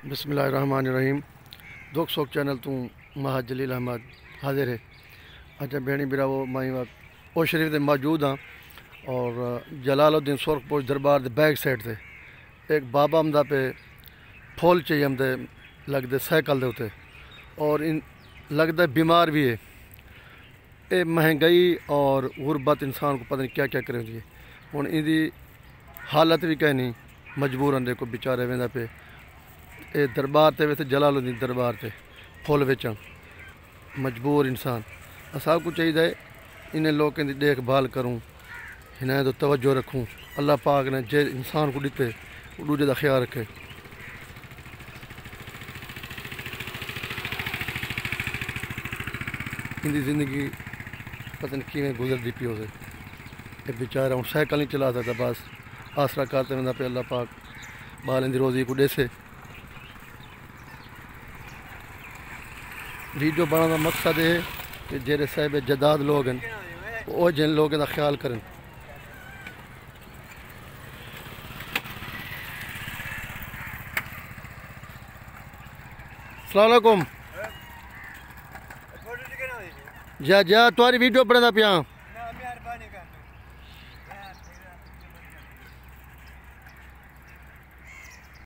बिस्मिल्लाहिर्रहमानिर्रहीम। दुख सोख चैनल तू महा जलील अहमद हाजिर है। अच्छा भेणी बिरावो माई वक्त ओ शरीफ से मौजूद हाँ और जलालुद्दीन सुरखपोश दरबार के बैक साइड से एक बाबा हमदा पे फूल चाहिए हमदे लगते साइकिल के उत्ते और इन लगता बीमार भी है। ये महंगाई और गुरबत इंसान को पता नहीं क्या क्या करेंदी है। हुण इहदी हालत भी कहनी मजबूरन देखो बेचारे वेंदा पे ये दरबार ते वैसे जलालुद्दीन दरबार ते फुल बेचन मजबूर इंसान। असां को चाहिए इन लोगों की देखभाल करूँ, इन्हें तो तवज्जो रखूँ। अल्लाह पाक ने जे इंसान को दिते दूजे का ख्याल रखे। इनकी ज़िंदगी पता नहीं किमें गुजरती पी उसे। ये बेचारा हूँ साइकिल नहीं चला सकता, बस आसरा करते वह पे अल्लाह पाक बालन की रोज़ी को देसे। वीडियो बनाने का मकसद है कि जेरे साहब जदाद लोग हैं वो जिन लोगों का ख्याल करें। अस्सलाम वालेकुम। जा जा तुम्हारी वीडियो बनाना पिया।